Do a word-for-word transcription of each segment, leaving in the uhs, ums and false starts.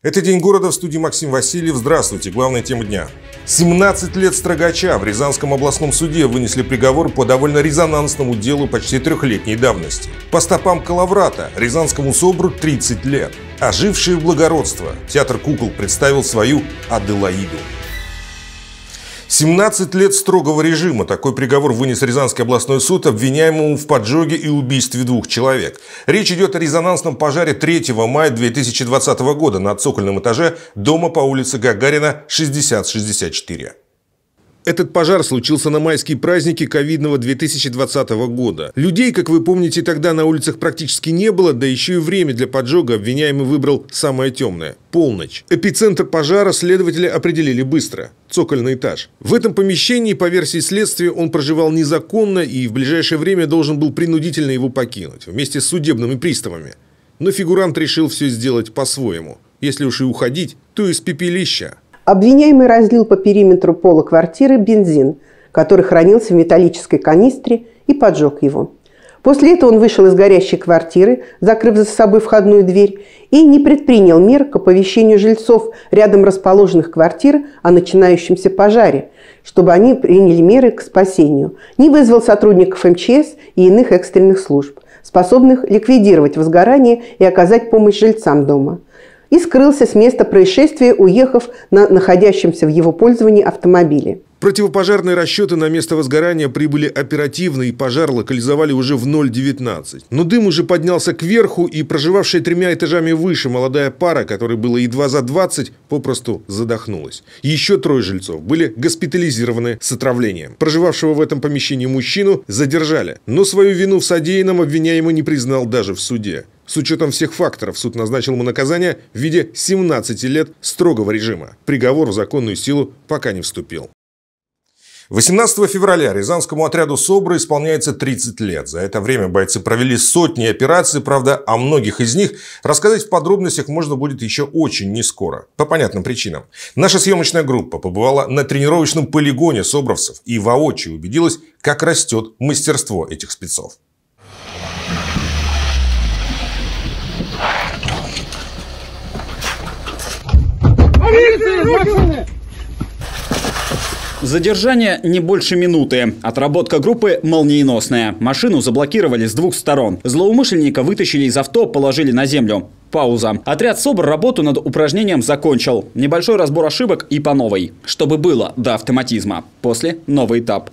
Это «День города», в студии Максим Васильев. Здравствуйте. Главная тема дня. семнадцать лет строгача. В Рязанском областном суде вынесли приговор по довольно резонансному делу почти трехлетней давности. По стопам Калаврата рязанскому СОБРу тридцать лет. Ожившее благородство. Театр кукол представил свою Аделаиду. семнадцать лет строгого режима. Такой приговор вынес Рязанский областной суд обвиняемому в поджоге и убийстве двух человек. Речь идет о резонансном пожаре третьего мая две тысячи двадцатого года на цокольном этаже дома по улице Гагарина, шестьдесят шестьдесят четыре. Этот пожар случился на майские праздники ковидного две тысячи двадцатого года. Людей, как вы помните, тогда на улицах практически не было, да еще и время для поджога обвиняемый выбрал самое темное – полночь. Эпицентр пожара следователи определили быстро – цокольный этаж. В этом помещении, по версии следствия, он проживал незаконно и в ближайшее время должен был принудительно его покинуть, вместе с судебными приставами. Но фигурант решил все сделать по-своему. Если уж и уходить, то из пепелища. Обвиняемый разлил по периметру пола квартиры бензин, который хранился в металлической канистре, и поджег его. После этого он вышел из горящей квартиры, закрыв за собой входную дверь, и не предпринял мер к оповещению жильцов рядом расположенных квартир о начинающемся пожаре, чтобы они приняли меры к спасению. Не вызвал сотрудников эм че эс и иных экстренных служб, способных ликвидировать возгорание и оказать помощь жильцам дома. И скрылся с места происшествия, уехав на находящемся в его пользовании автомобиле. Противопожарные расчеты на место возгорания прибыли оперативно, и пожар локализовали уже в ноль девятнадцать. Но дым уже поднялся кверху, и проживавшая тремя этажами выше молодая пара, которой было едва за двадцать, попросту задохнулась. Еще трое жильцов были госпитализированы с отравлением. Проживавшего в этом помещении мужчину задержали, но свою вину в содеянном обвиняемый не признал даже в суде. С учетом всех факторов суд назначил ему наказание в виде семнадцати лет строгого режима. Приговор в законную силу пока не вступил. восемнадцатого февраля Рязанскому отряду СОБРа исполняется тридцать лет. За это время бойцы провели сотни операций, правда, о многих из них рассказать в подробностях можно будет еще очень нескоро. По понятным причинам. Наша съемочная группа побывала на тренировочном полигоне собровцев и воочию убедилась, как растет мастерство этих спецов. Задержание не больше минуты. Отработка группы молниеносная. Машину заблокировали с двух сторон. Злоумышленника вытащили из авто, положили на землю. Пауза. Отряд СОБР работу над упражнением закончил. Небольшой разбор ошибок и по новой. Чтобы было до автоматизма. После новый этап.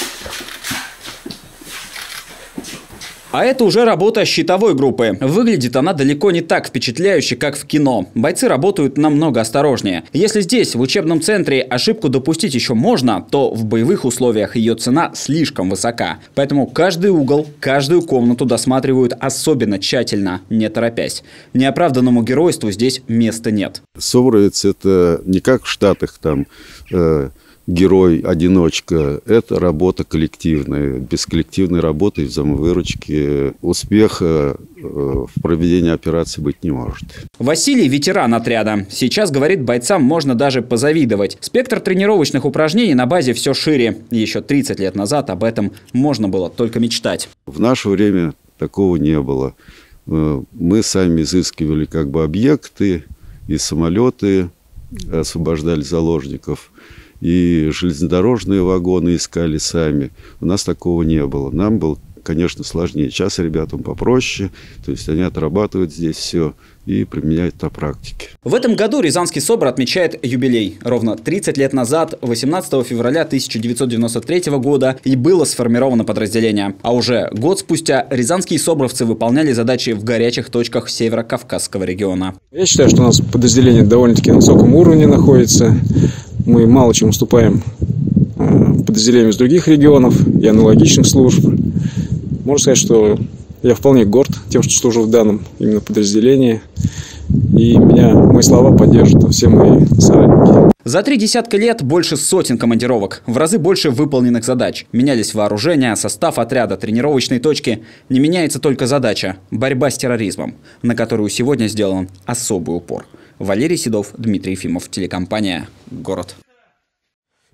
А это уже работа щитовой группы. Выглядит она далеко не так впечатляюще, как в кино. Бойцы работают намного осторожнее. Если здесь, в учебном центре, ошибку допустить еще можно, то в боевых условиях ее цена слишком высока. Поэтому каждый угол, каждую комнату досматривают особенно тщательно, не торопясь. Неоправданному геройству здесь места нет. Собровец — это не как в Штатах там... Э герой-одиночка. Это работа коллективная. Без коллективной работы и взаимовыручки успеха в проведении операции быть не может. Василий – ветеран отряда. Сейчас, говорит, бойцам можно даже позавидовать. Спектр тренировочных упражнений на базе все шире. Еще тридцать лет назад об этом можно было только мечтать. В наше время такого не было. Мы сами изыскивали как бы объекты и самолеты, освобождали заложников. И железнодорожные вагоны искали сами. У нас такого не было. Нам было, конечно, сложнее. Сейчас ребятам попроще. То есть они отрабатывают здесь все и применяют на практике. В этом году Рязанский СОБР отмечает юбилей. Ровно тридцать лет назад, восемнадцатого февраля тысяча девятьсот девяносто третьего года, и было сформировано подразделение. А уже год спустя рязанские собровцы выполняли задачи в горячих точках Северо-Кавказского региона. Я считаю, что у нас подразделение довольно-таки на высоком уровне находится. Мы мало чем уступаем подразделениям из других регионов и аналогичных служб. Можно сказать, что я вполне горд тем, что служу в данном именно подразделении. И меня, мои слова поддержат все мои соратники. За три десятка лет больше сотен командировок, в разы больше выполненных задач. Менялись вооружения, состав отряда, тренировочные точки. Не меняется только задача – борьба с терроризмом, на которую сегодня сделан особый упор. Валерий Седов, Дмитрий Ефимов, телекомпания «Город».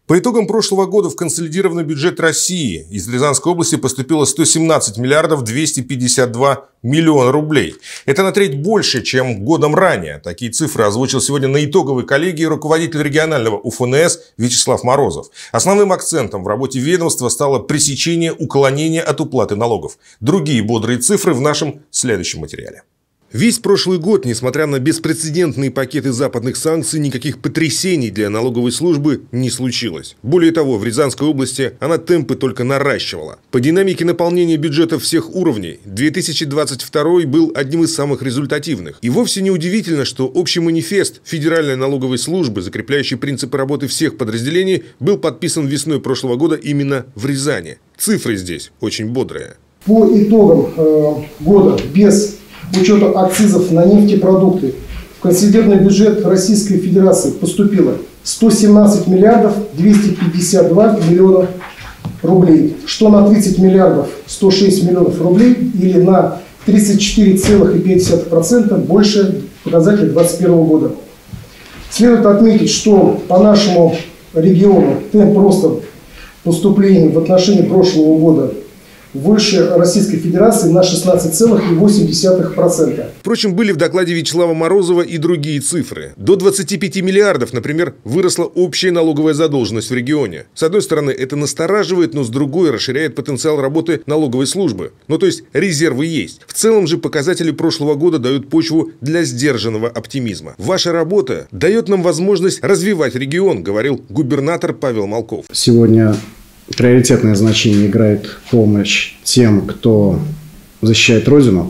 По итогам прошлого года в консолидированный бюджет России из Рязанской области поступило сто семнадцать миллиардов двести пятьдесят два миллиона рублей. Это на треть больше, чем годом ранее. Такие цифры озвучил сегодня на итоговой коллегии руководитель регионального У Эф Эн Эс Вячеслав Морозов. Основным акцентом в работе ведомства стало пресечение уклонения от уплаты налогов. Другие бодрые цифры в нашем следующем материале. Весь прошлый год, несмотря на беспрецедентные пакеты западных санкций, никаких потрясений для налоговой службы не случилось. Более того, в Рязанской области она темпы только наращивала. По динамике наполнения бюджетов всех уровней две тысячи двадцать второй был одним из самых результативных. И вовсе не удивительно, что общий манифест Федеральной налоговой службы, закрепляющий принципы работы всех подразделений, был подписан весной прошлого года именно в Рязани. Цифры здесь очень бодрые. По итогам э, года без учета акцизов на нефтепродукты в консолидированный бюджет Российской Федерации поступило сто семнадцать миллиардов двести пятьдесят два миллиона рублей, что на тридцать миллиардов сто шесть миллионов рублей или на тридцать четыре целых пять десятых процента больше показателя две тысячи двадцать первого года. Следует отметить, что по нашему региону темп роста поступлений в отношении прошлого года больше Российской Федерации на шестнадцать целых восемь десятых процента. Впрочем, были в докладе Вячеслава Морозова и другие цифры. До двадцати пяти миллиардов, например, выросла общая налоговая задолженность в регионе. С одной стороны, это настораживает, но с другой расширяет потенциал работы налоговой службы. Ну, то есть резервы есть. В целом же показатели прошлого года дают почву для сдержанного оптимизма. Ваша работа дает нам возможность развивать регион, говорил губернатор Павел Молков. Сегодня приоритетное значение играет помощь тем, кто защищает Родину.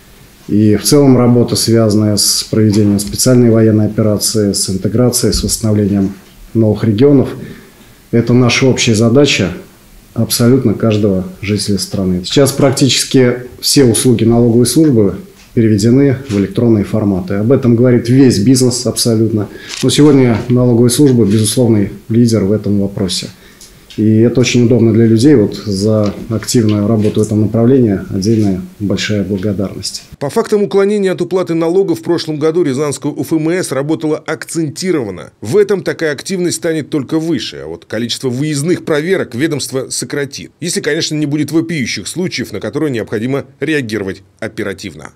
И в целом работа, связанная с проведением специальной военной операции, с интеграцией, с восстановлением новых регионов, это наша общая задача абсолютно каждого жителя страны. Сейчас практически все услуги налоговой службы переведены в электронные форматы. Об этом говорит весь бизнес абсолютно. Но сегодня налоговая служба, безусловный лидер в этом вопросе. И это очень удобно для людей. Вот за активную работу в этом направлении отдельная большая благодарность. По фактам уклонения от уплаты налогов в прошлом году Рязанская У Эф Эм Эс работала акцентированно. В этом такая активность станет только выше, а вот количество выездных проверок ведомство сократит. Если, конечно, не будет вопиющих случаев, на которые необходимо реагировать оперативно.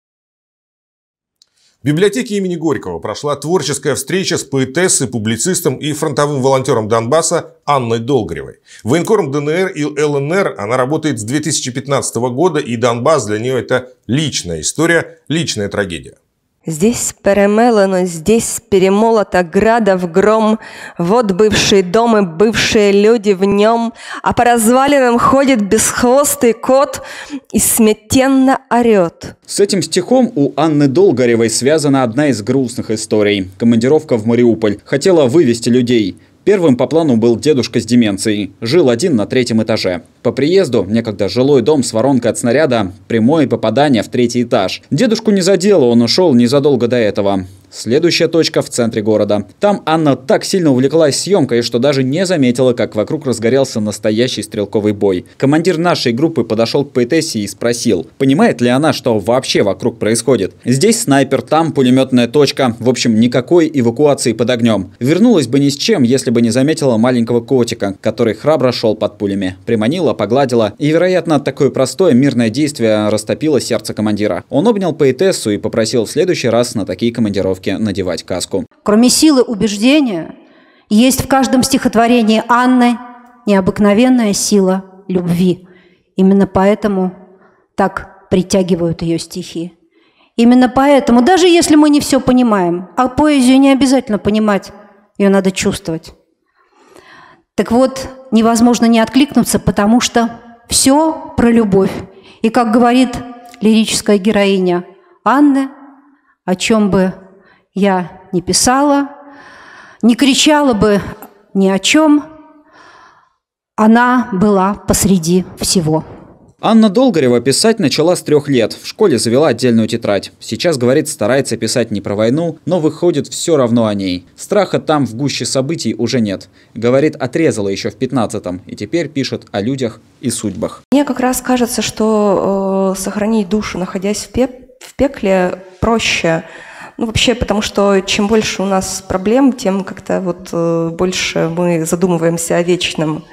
В библиотеке имени Горького прошла творческая встреча с поэтессой, публицистом и фронтовым волонтером Донбасса Анной Долгоревой. Военкором Дэ Эн Эр и Эл Эн Эр она работает с две тысячи пятнадцатого года, и Донбасс для нее это личная история, личная трагедия. Здесь перемелено, здесь перемолото градов гром, вот бывший дом и бывшие люди в нем, а по развалинам ходит бесхвостый кот и смятенно орет. С этим стихом у Анны Долгоревой связана одна из грустных историй. Командировка в Мариуполь. Хотела вывести людей. Первым по плану был дедушка с деменцией. Жил один на третьем этаже. По приезду, некогда жилой дом с воронкой от снаряда, прямое попадание в третий этаж. Дедушку не задело, он ушел незадолго до этого. Следующая точка в центре города. Там Анна так сильно увлеклась съемкой, что даже не заметила, как вокруг разгорелся настоящий стрелковый бой. Командир нашей группы подошел к поэтессе и спросил, понимает ли она, что вообще вокруг происходит. Здесь снайпер, там пулеметная точка. В общем, никакой эвакуации под огнем. Вернулась бы ни с чем, если бы не заметила маленького котика, который храбро шел под пулями. Приманила, погладила. И, вероятно, такое простое мирное действие растопило сердце командира. Он обнял поэтессу и попросил в следующий раз на такие командировки надевать каску. Кроме силы убеждения, есть в каждом стихотворении Анны необыкновенная сила любви. Именно поэтому так притягивают ее стихи. Именно поэтому, даже если мы не все понимаем, а поэзию не обязательно понимать, ее надо чувствовать. Так вот, невозможно не откликнуться, потому что все про любовь. И, как говорит лирическая героиня Анны, о чем бы я не писала, не кричала бы ни о чем, она была посреди всего. Анна Долгорева писать начала с трех лет. В школе завела отдельную тетрадь. Сейчас, говорит, старается писать не про войну, но выходит все равно о ней. Страха там в гуще событий уже нет. Говорит, отрезала еще в пятнадцатом и теперь пишет о людях и судьбах. Мне как раз кажется, что э, сохранить душу, находясь в, пеп в пекле, проще. Ну, вообще, потому что чем больше у нас проблем, тем как-то вот э, больше мы задумываемся о вечном.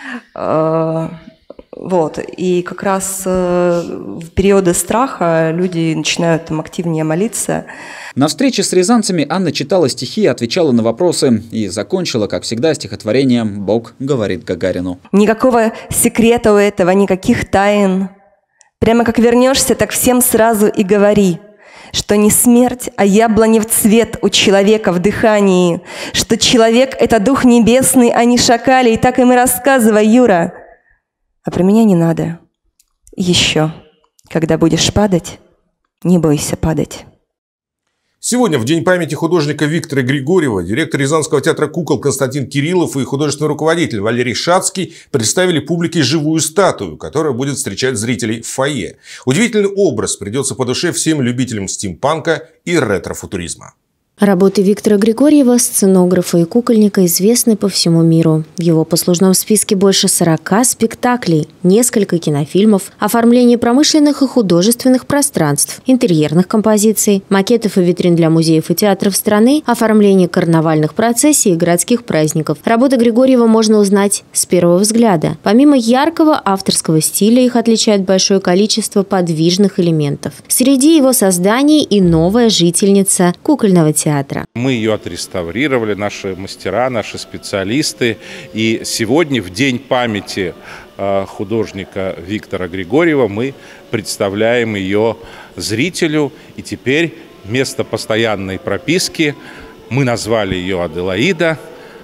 Э, вот. И как раз э, в периоды страха люди начинают там активнее молиться. На встрече с рязанцами Анна читала стихи, отвечала на вопросы и закончила, как всегда, стихотворением «Бог говорит Гагарину». Никакого секрета у этого, никаких тайн. Прямо как вернешься, так всем сразу и говори, что не смерть, а яблонев цвет у человека в дыхании, что человек — это дух небесный, а не шакали. И так им и рассказывай, Юра. А про меня не надо. Еще, когда будешь падать, не бойся падать. Сегодня, в День памяти художника Виктора Григорьева, директор Рязанского театра кукол Константин Кириллов и художественный руководитель Валерий Шацкий представили публике живую статую, которая будет встречать зрителей в фойе. Удивительный образ придется по душе всем любителям стимпанка и ретро-футуризма. Работы Виктора Григорьева, сценографа и кукольника, известны по всему миру. В его послужном списке больше сорока спектаклей, несколько кинофильмов, оформление промышленных и художественных пространств, интерьерных композиций, макетов и витрин для музеев и театров страны, оформление карнавальных процессий и городских праздников. Работы Григорьева можно узнать с первого взгляда. Помимо яркого авторского стиля, их отличает большое количество подвижных элементов. Среди его созданий и новая жительница кукольного театра. Мы ее отреставрировали, наши мастера, наши специалисты. И сегодня, в День памяти художника Виктора Григорьева, мы представляем ее зрителю. И теперь место постоянной прописки мы назвали ее Аделаида.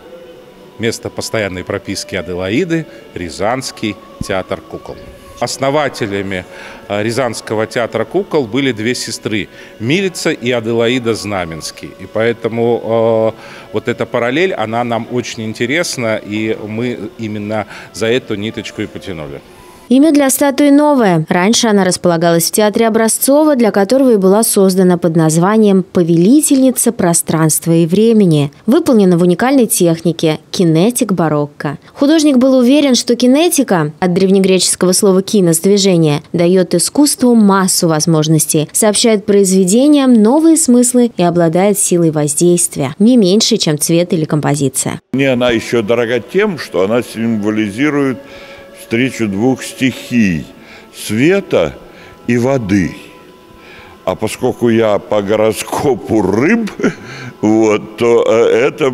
Место постоянной прописки Аделаиды – Рязанский театр кукол. Основателями Рязанского театра кукол были две сестры – Милица и Аделаида Знаменский. И поэтому э, вот эта параллель, она нам очень интересна, и мы именно за эту ниточку и потянули. Имя для статуи новое. Раньше она располагалась в театре Образцова, для которого и была создана под названием «Повелительница пространства и времени». Выполнена в уникальной технике – кинетик барокко. Художник был уверен, что кинетика, от древнегреческого слова «кинос» – движение, дает искусству массу возможностей, сообщает произведениям новые смыслы и обладает силой воздействия, не меньше, чем цвет или композиция. Мне она еще дорога тем, что она символизирует встречу двух стихий – света и воды. А поскольку я по гороскопу рыб, вот, то это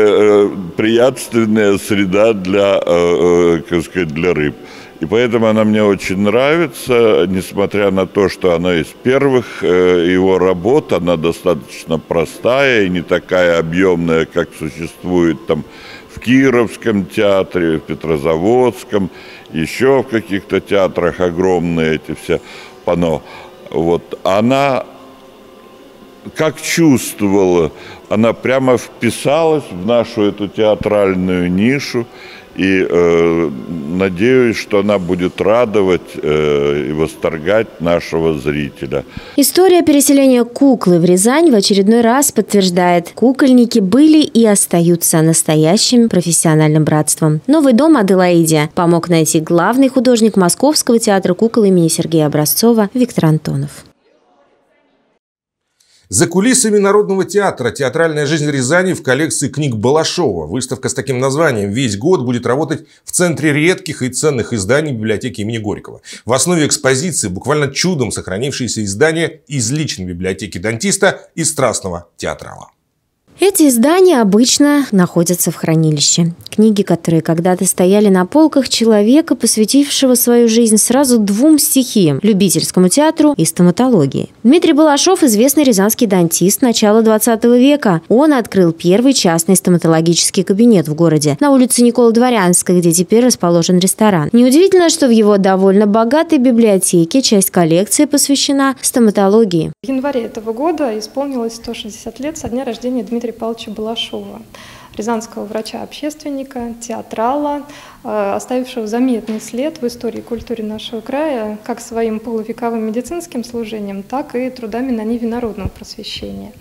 благоприятственная среда для, как сказать, для рыб. И поэтому она мне очень нравится, несмотря на то, что она из первых его работ, она достаточно простая и не такая объемная, как существует там в Кировском театре, в Петрозаводском, еще в каких-то театрах огромные эти все панно. Вот она как чувствовала, она прямо вписалась в нашу эту театральную нишу. И э, надеюсь, что она будет радовать э, и восторгать нашего зрителя. История переселения куклы в Рязань в очередной раз подтверждает, кукольники были и остаются настоящим профессиональным братством. Новый дом Аделаиде помог найти главный художник Московского театра кукол имени Сергея Образцова Виктор Антонов. За кулисами Народного театра «Театральная жизнь Рязани» в коллекции книг Балашова. Выставка с таким названием весь год будет работать в Центре редких и ценных изданий библиотеки имени Горького. В основе экспозиции буквально чудом сохранившиеся издания из личной библиотеки дантиста и страстного театрала. Эти издания обычно находятся в хранилище. Книги, которые когда-то стояли на полках человека, посвятившего свою жизнь сразу двум стихиям – любительскому театру и стоматологии. Дмитрий Балашов – известный рязанский дантист начала двадцатого века. Он открыл первый частный стоматологический кабинет в городе на улице Николы Дворянской, где теперь расположен ресторан. Неудивительно, что в его довольно богатой библиотеке часть коллекции посвящена стоматологии. В январе этого года исполнилось сто шестьдесят лет со дня рождения Дмитрия Павловича Балашова, рязанского врача-общественника, театрала, оставившего заметный след в истории и культуре нашего края как своим полувековым медицинским служением, так и трудами на ниве народного просвещения.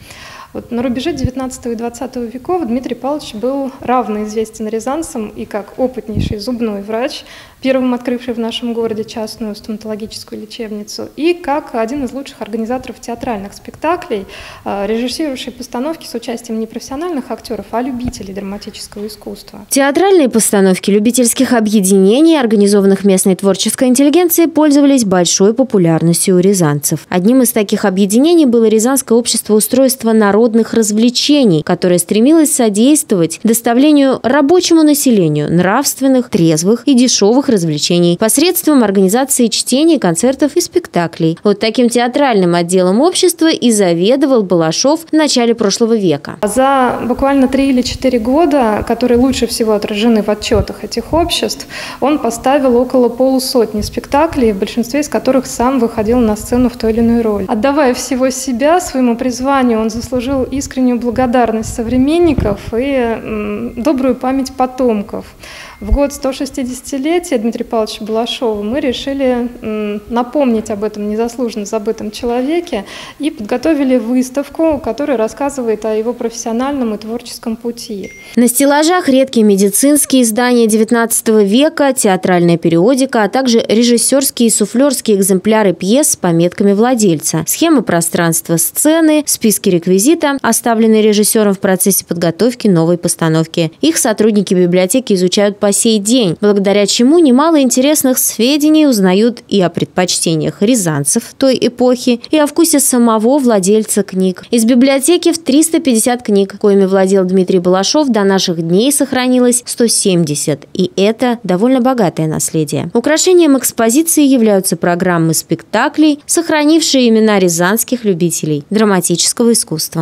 Вот на рубеже девятнадцатого и двадцатого веков Дмитрий Павлович был равно известен рязанцам и как опытнейший зубной врач, первым открывший в нашем городе частную стоматологическую лечебницу, и как один из лучших организаторов театральных спектаклей, режиссировавший постановки с участием не профессиональных актеров, а любителей драматического искусства. Театральные постановки любительских объединений, организованных местной творческой интеллигенцией, пользовались большой популярностью у рязанцев. Одним из таких объединений было Рязанское общество устройства народных развлечений, которое стремилось содействовать доставлению рабочему населению нравственных, трезвых и дешевых развлечений посредством организации чтений, концертов и спектаклей. Вот таким театральным отделом общества и заведовал Балашов в начале прошлого века. За буквально три или четыре года, которые лучше всего отражены в отчетах этих обществ, он поставил около полусотни спектаклей, в большинстве из которых сам выходил на сцену в той или иной роли. Отдавая всего себя своему призванию, он заслужил искреннюю благодарность современников и м, добрую память потомков. В год сто шестидесятилетия Дмитрия Павловича Балашова мы решили м, напомнить об этом незаслуженно забытом человеке и подготовили выставку, которая рассказывает о его профессиональном и творческом пути. На стеллажах редкие медицинские издания девятнадцатого века, театральная периодика, а также режиссерские и суфлерские экземпляры пьес с пометками владельца, схемы пространства сцены, списки реквизита, оставленные режиссером в процессе подготовки новой постановки. Их сотрудники библиотеки изучают по сей день, благодаря чему немало интересных сведений узнают и о предпочтениях рязанцев той эпохи, и о вкусе самого владельца книг. Из библиотеки в триста пятьдесят книг, коими владел Дмитрий Балашов, до наших дней сохранилось сто семьдесят, и это довольно богатое наследие. Украшением экспозиции являются программы спектаклей, сохранившие имена рязанских любителей драматического искусства.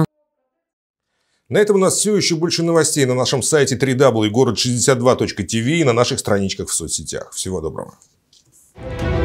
На этом у нас все. Еще больше новостей на нашем сайте дабл ю дабл ю дабл ю точка город шестьдесят два точка ти ви и на наших страничках в соцсетях. Всего доброго.